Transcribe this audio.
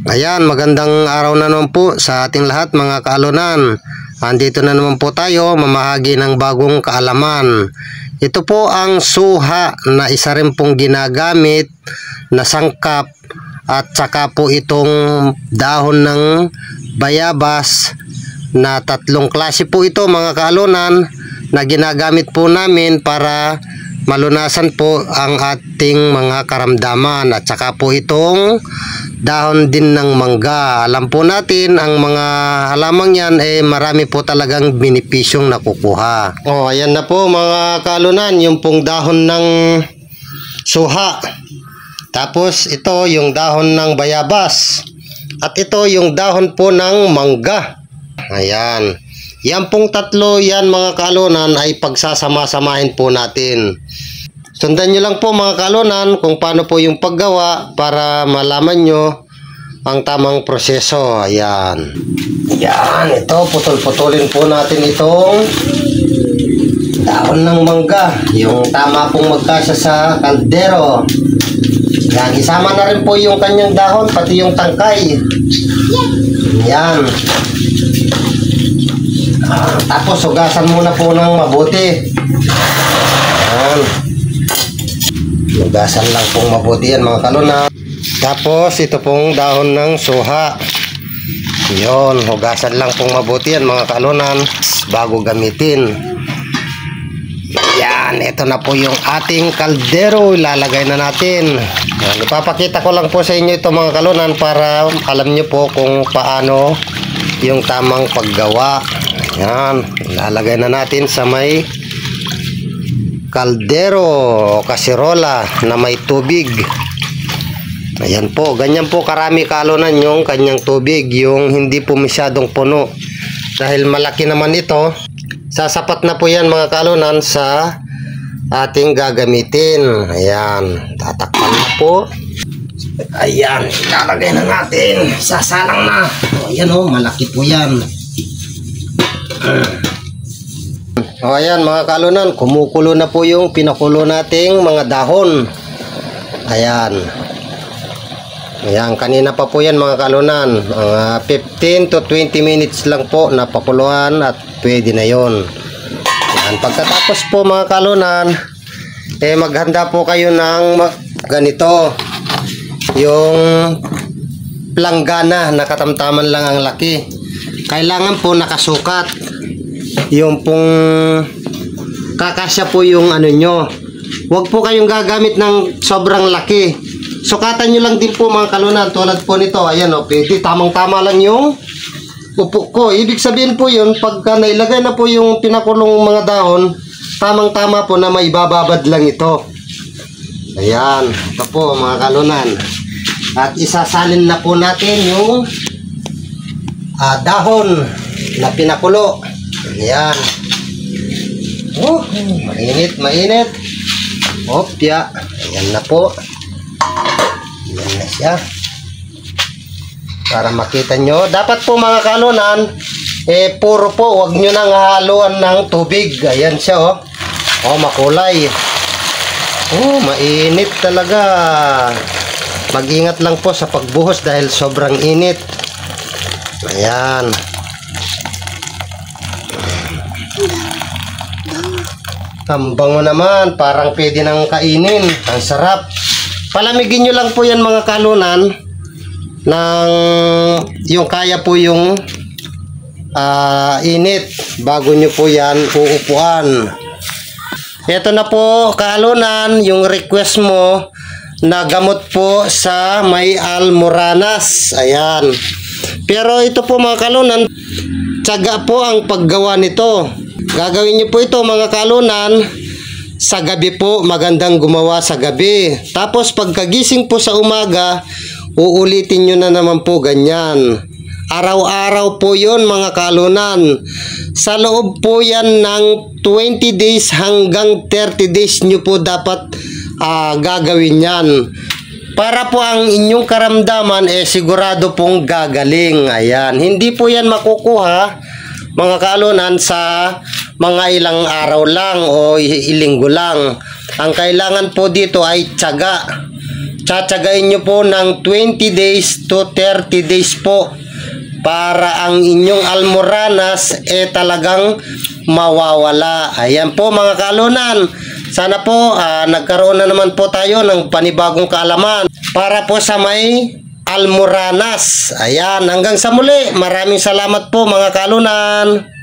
Ayan, magandang araw na naman po sa ating lahat mga kaalunan. Andito na naman po tayo mamahagi ng bagong kaalaman. Ito po ang suha na isa rin pong ginagamit na sangkap at saka po itong dahon ng bayabas na tatlong klase po ito mga kaalunan na ginagamit po namin para malunasan po ang ating mga karamdaman. At saka po itong dahon din ng mangga. Alam po natin ang mga halamang yan marami po talagang benepisyong nakukuha. Ayan na po mga kaalunan, yung pong dahon ng suha. Tapos ito yung dahon ng bayabas. At ito yung dahon po ng mangga. Ayan. Yan pong tatlo yan mga kaalunan ay pagsasama-samahin po natin. Sundan nyo lang po mga kaalunan kung paano po yung paggawa para malaman nyo ang tamang proseso. Ayan. Yan. Ito, putol-putulin po natin itong dahon ng mangga. Yung tama pong magkasya sa kaldero. Yan. Isama na rin po yung kanyang dahon, pati yung tangkay. Yan. Tapos hugasan muna po ng mabuti. Ayan. Hugasan lang pong mabuti yan mga kaalunan. Tapos ito pong dahon ng suha. Yun, hugasan lang pong mabuti yan mga kaalunan bago gamitin. Yan, ito na po yung ating kaldero. Ilalagay na natin. Yan, ipapakita ko lang po sa inyo ito mga kaalunan para alam nyo po kung paano yung tamang paggawa. Yan, ilalagay na natin sa may kaldero o kasirola na may tubig. Ayan po, ganyan po karami kaalunan yung kanyang tubig, yung hindi po masyadong puno. Dahil malaki naman ito, sasapat na po yan mga kaalunan sa ating gagamitin. Ayan, tatakpan na po. Ayan, ilalagay na natin. Sasalang na. Ayan o, malaki po yan. Ayan mga kaalunan, kumukulo na po yung pinakulo nating mga dahon. Ayan. Ayan, kanina pa po yan mga kaalunan. 15 to 20 minutes lang po napakuluan at pwede na yon. Ayan, pagkatapos po mga kaalunan, maghanda po kayo ng ganito. Yung planggana na katamtaman lang ang laki. Kailangan po nakasukat. Yung pong kakasya po yung ano nyo. Huwag po kayong gagamit ng sobrang laki. Sukatan nyo lang din po mga kaalunan. Tulad po nito, ayan o, pwede tamang-tama lang yung upo ko. Ibig sabihin po yun, pagka nailagay na po yung pinakulong mga dahon, tamang-tama po na maibababad lang ito. Ayan, ito po mga kaalunan. At isasalin na po natin yung dahon na pinakulo. Ayan. Oh, mainit, mainit. Opya. Ayan na po. Ayan na siya. Para makita nyo. Dapat po mga kaalunan, puro po. Huwag nyo nang haluan ng tubig. Ayan siya oh. Oh, makulay. Oh, mainit talaga. Mag-ingat lang po sa pagbuhos dahil sobrang init. Ayan. Ang bango naman, parang pwede nang kainin. Ang sarap. Palamigin nyo lang po yan mga kaalunan ng yung kaya po yung init bago nyo po yan uupuan. Ito na po kaalunan yung request mo na gamot po sa may almoranas. Ayan. Pero ito po mga kaalunan, tiyaga po ang paggawa nito. Gagawin niyo po ito mga kaalunan sa gabi po, magandang gumawa sa gabi. Tapos pagkagising po sa umaga, uulitin nyo na naman po ganyan. Araw-araw po yon mga kaalunan. Sa loob po yan ng 20 days hanggang 30 days nyo po dapat gagawin yan. Para po ang inyong karamdaman sigurado pong gagaling. Ayan, hindi po yan makukuha mga kaalunan sa mga ilang araw lang o ilinggo lang. Ang kailangan po dito ay tiyaga. tsatsagain nyo po ng 20 days to 30 days po para ang inyong almoranas talagang mawawala. Ayan po mga kaalunan. Sana po nagkaroon na naman po tayo ng panibagong kaalaman para po sa may almoranas. Ayan, hanggang sa muli. Maraming salamat po mga kaalunan.